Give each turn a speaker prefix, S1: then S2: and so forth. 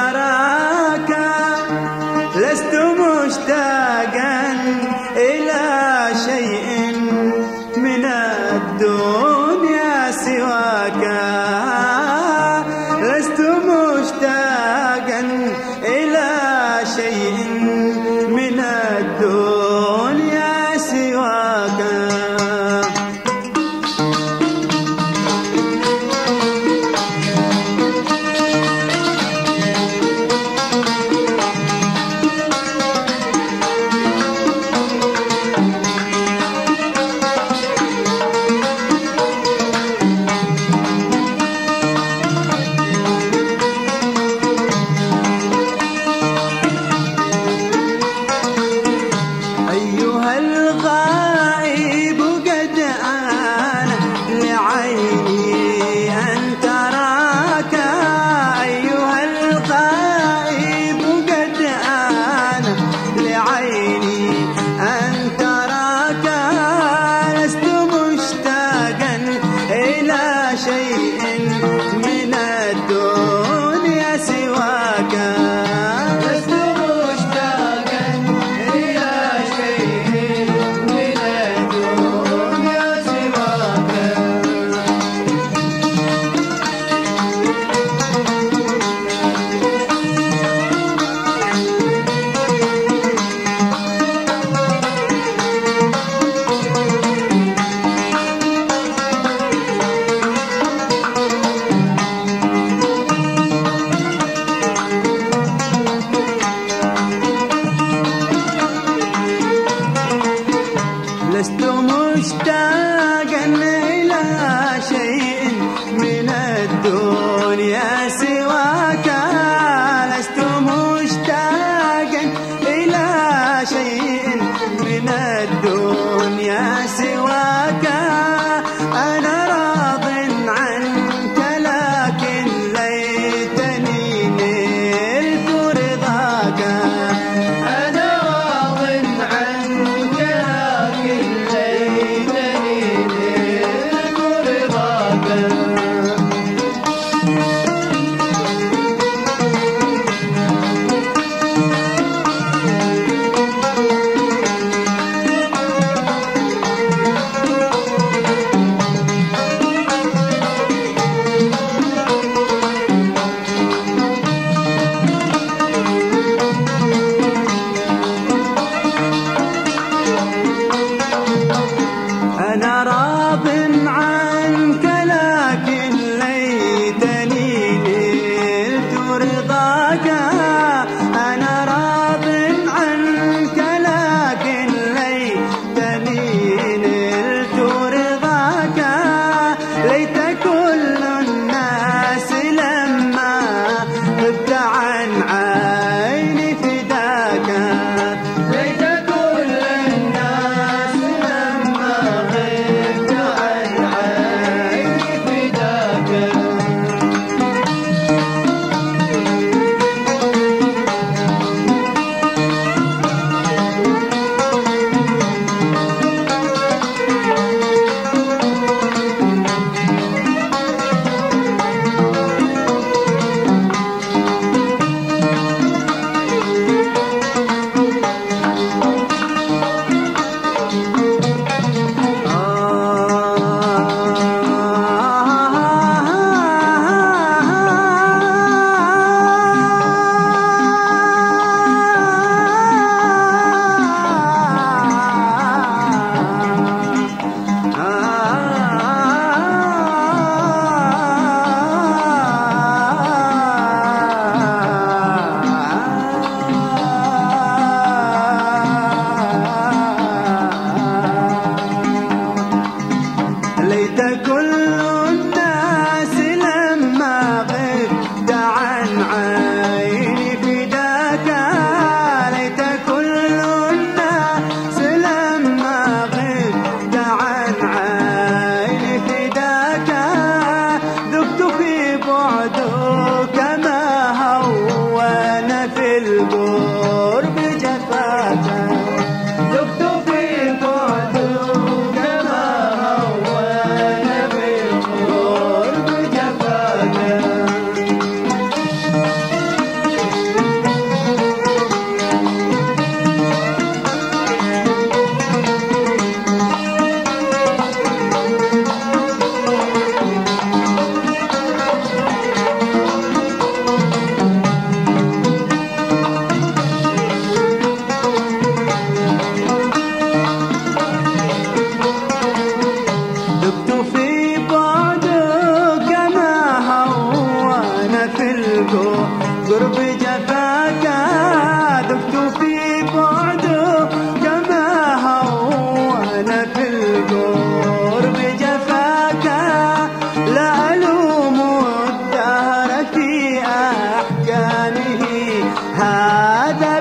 S1: تراك لست مشتاقا إلى شيء من الدنيا سواك لست مشتاقا إلى شيء من الدنيا سواك لست مشتاقا إلى شيء من الدنيا سواك لست مشتاقا إلى شيء من الدنيا سواك أنا راض عنك لكن ليتني نلت رضاك أنا راض عنك أنا راض عنك لكن ليتني نلت رضاك أنا راض عنك لكن ليتني نلت رضاك ليت كل الناس لما غبت عن عيني فداك ليت كل الناس لما غبت عن عيني فداك ليت كل الناس لما غبت عن عيني فداك ليت كل الناس لما غبت عن عيني فداك ذقت في بعدك ما هون في القرب جفاك ذقت في بعدك ما هون في القرب جفاك هذا